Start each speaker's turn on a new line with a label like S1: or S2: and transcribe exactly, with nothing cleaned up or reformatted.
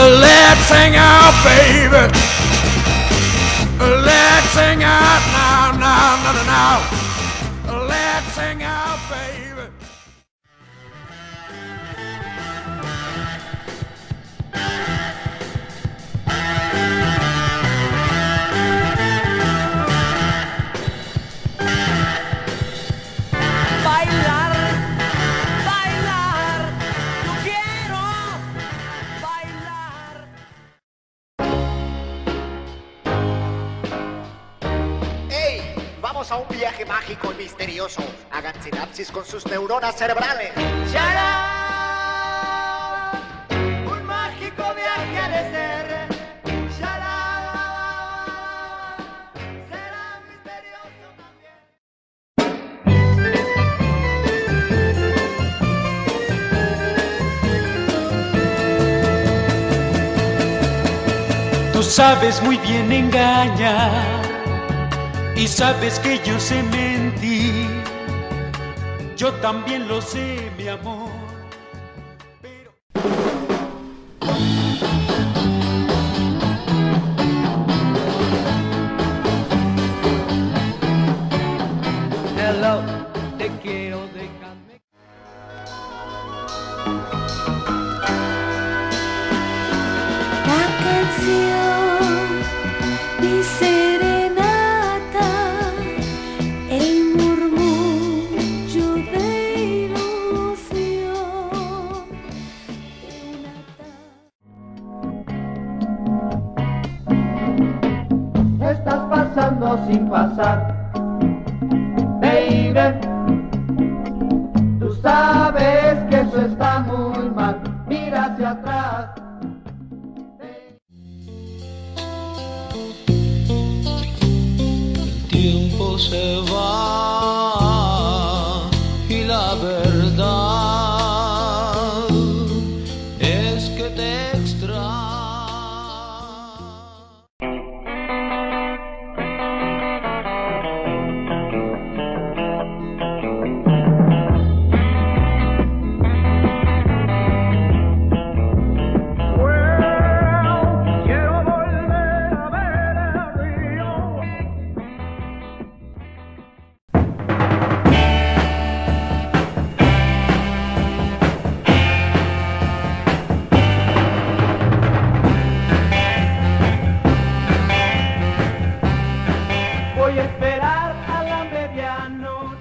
S1: Let's hang out, baby. Let's hang out now, now, now, now. Let's hang out, baby.
S2: Bailar, bailar, yo quiero bailar.
S3: ¡Ey! Vamos a un viaje mágico y misterioso. Hagan sinapsis con sus neuronas cerebrales. ¡Shalom! Un mágico viaje ha de ser. ¡Shalom! Será misterioso también.
S4: Tú sabes muy bien engañar y sabes que yo sé mentir. Yo también lo sé, mi amor. Pero...
S2: Hello, te quiero, déjame.
S5: La canción, mi serenata, el murmullo de ilusión de una tarde.
S6: Estás pasando sin pasar, baby. Tú sabes que eso está muy mal. Mira hacia atrás.
S7: El tiempo se va y la verdad es que te extraño.
S6: Voy a esperar a la medianoche.